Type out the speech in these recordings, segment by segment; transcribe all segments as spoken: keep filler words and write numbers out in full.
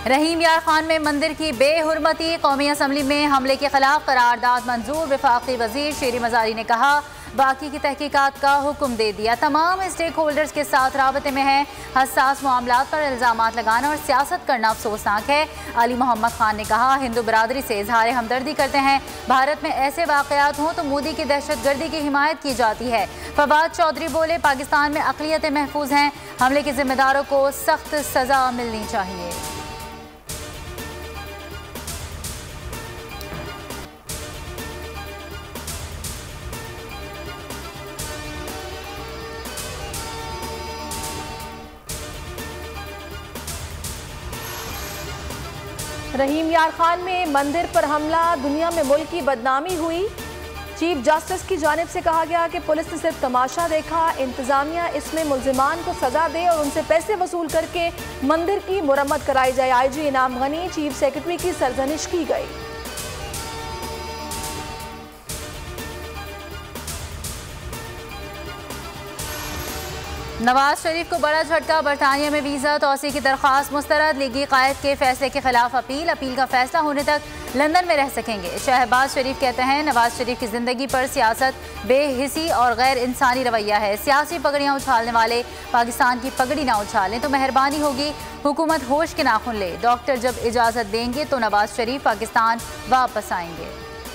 रहीम यार खान में मंदिर की बेहुरमती, कौमी असम्बली में हमले के खिलाफ करारदाद मंजूर। वफाकी वजीर शेरी मजारी ने कहा बाकी की तहकीकात का हुक्म दे दिया। तमाम स्टेक होल्डर्स के साथ राबते में हैं। हसास मामलात पर इल्ज़ामात लगाना और सियासत करना अफसोसनाक है। अली मोहम्मद खान ने कहा हिंदू बरादरी से इजहार हमदर्दी करते हैं। भारत में ऐसे वाक़यात हों तो मोदी की दहशत गर्दी की हिमायत की जाती है। फवाद चौधरी बोले पाकिस्तान में अक़लियतें महफूज हैं। हमले के जिम्मेदारों को सख्त सज़ा मिलनी चाहिए। रहीम यार खान में मंदिर पर हमला, दुनिया में मुल्क की बदनामी हुई। चीफ जस्टिस की जानिब से कहा गया कि पुलिस ने सिर्फ तमाशा देखा, इंतजामिया इसमें मुल्जिमान को सजा दे और उनसे पैसे वसूल करके मंदिर की मुरम्मत कराई जाए। आई जी इनाम गनी चीफ सेक्रेटरी की सरजनिश की गई। नवाज शरीफ को बड़ा झटका, बरतानिया में वीज़ा तोसी की दरख्वास्त मुस्तरद। लीगी कायद के फैसले के खिलाफ अपील अपील का फैसला होने तक लंदन में रह सकेंगे। शहबाज शरीफ कहते हैं नवाज शरीफ की जिंदगी पर सियासत बेहिसी और गैर इंसानी रवैया है। सियासी पगड़ियाँ उछालने वाले पाकिस्तान की पगड़ी ना उछालें तो मेहरबानी होगी, हुकूमत होश के नाखुन ले। डॉक्टर जब इजाज़त देंगे तो नवाज शरीफ पाकिस्तान वापस आएंगे।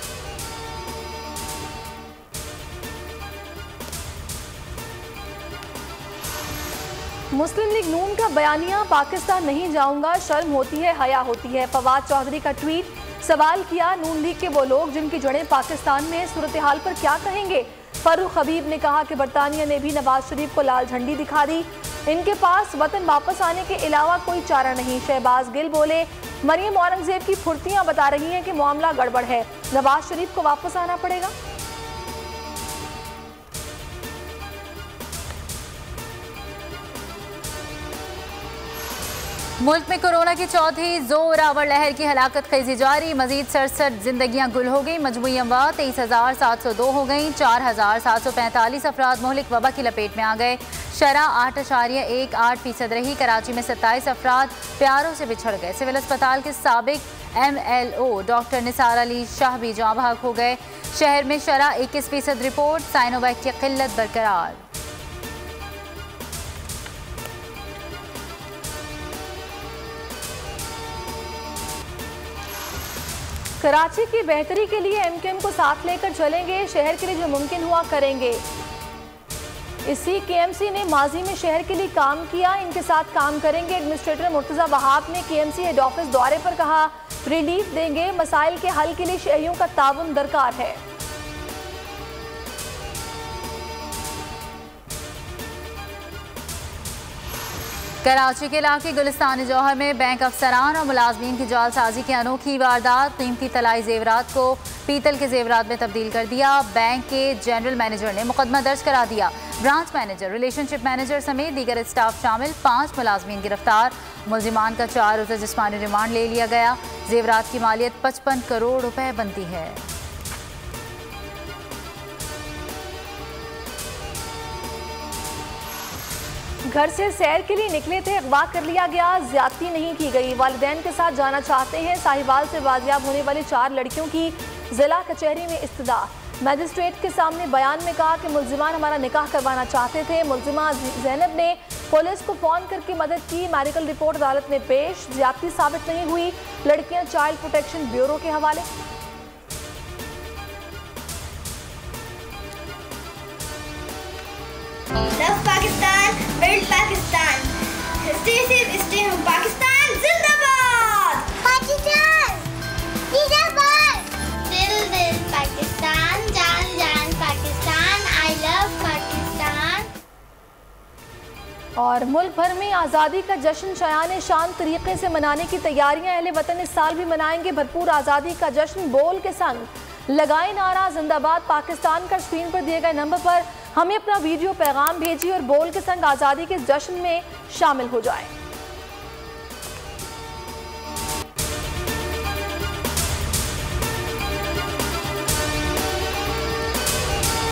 मुस्लिम लीग नून का बयानिया, पाकिस्तान नहीं जाऊंगा, शर्म होती है, हया होती है। फवाद चौधरी का ट्वीट, सवाल किया नून लीग के वो लोग जिनकी जड़ें पाकिस्तान में, सूरत हाल पर क्या कहेंगे। फरूख हबीब ने कहा कि बरतानिया ने भी नवाज शरीफ को लाल झंडी दिखा दी, इनके पास वतन वापस आने के अलावा कोई चारा नहीं। शहबाज गिल बोले मरियम औरंगजेब की फुर्तियां बता रही हैं कि मामला गड़बड़ है, नवाज शरीफ को वापस आना पड़ेगा। मुल्क में कोरोना की चौथी जोरावर लहर की हलाकत खेजी जारी। मजीद सड़सठ जिंदगियां गुल हो गई। मजमूई अमवात तेईस हजार सात सौ दो हो गई। चार हजार सात सौ पैंतालीस अफराद मोहलिक वबा की लपेट में आ गए। शरह आठ अशारिया एक आठ फीसद रही। कराची में सत्ताईस अफराद प्यारों से बिछड़ गए। सिविल अस्पताल के साबिक M L O doctor Nisar Ali Shah भी जाँ भाग हो गए। शहर में शरह इक्कीस फीसद रिपोर्ट। साइनोवैक की किल्लत बरकरार। कराची की बेहतरी के लिए एम के एम को साथ लेकर चलेंगे, शहर के लिए जो मुमकिन हुआ करेंगे। इसी के एम सी ने माजी में शहर के लिए काम किया, इनके साथ काम करेंगे। एडमिनिस्ट्रेटर मुर्तजा वहाब ने के एम सी हेड ऑफिस दौरे पर कहा रिलीफ देंगे, मसाइल के हल के लिए शहरियों का ताउन दरकार है। कराची के इलाके गुलिस्तान जौहर में बैंक अफसरान और मुलाजमीन की जालसाजी की अनोखी वारदात। कीमती तलाई जेवरात को पीतल के जेवरात में तब्दील कर दिया। बैंक के जनरल मैनेजर ने मुकदमा दर्ज करा दिया। ब्रांच मैनेजर, रिलेशनशिप मैनेजर समेत दीगर स्टाफ शामिल पाँच मुलाजमीन गिरफ्तार। मुलजिमान का चार रोज़ा जिस्मानी रिमांड ले लिया गया। जेवरात की मालियत पचपन करोड़ रुपए बनती है। घर से सैर के लिए निकले थे, अगवा कर लिया गया, ज्यादती नहीं की गई। वालिदैन के साथ जाना चाहते हैं। साहिवाल से बाजियाब होने वाली चार लड़कियों की जिला कचहरी में इस्तदा। मजिस्ट्रेट के सामने बयान में कहा कि मुलजिमान हमारा निकाह करवाना चाहते थे। मुलजिमा जैनब ने पुलिस को फोन करके मदद की। मेडिकल रिपोर्ट अदालत में पेश, ज्यादती साबित नहीं हुई। लड़कियां चाइल्ड प्रोटेक्शन ब्यूरो के हवाले। Love Pakistan, build Pakistan. Stay safe, stay home. Pakistan Zindabad. Pakistan Zindabad. Dil dil Pakistan, jaan jaan Pakistan. I love Pakistan. और मुल्क भर में आज़ादी का जश्न शायान शान तरीके से मनाने की तैयारियां। अहले वतन इस साल भी मनाएंगे भरपूर आज़ादी का जश्न। बोल के संग लगाए नारा जिंदाबाद पाकिस्तान का। स्क्रीन पर दिए गए नंबर पर हमें अपना वीडियो पैगाम भेजिए और बोल के संग आज़ादी के जश्न में शामिल हो जाएं।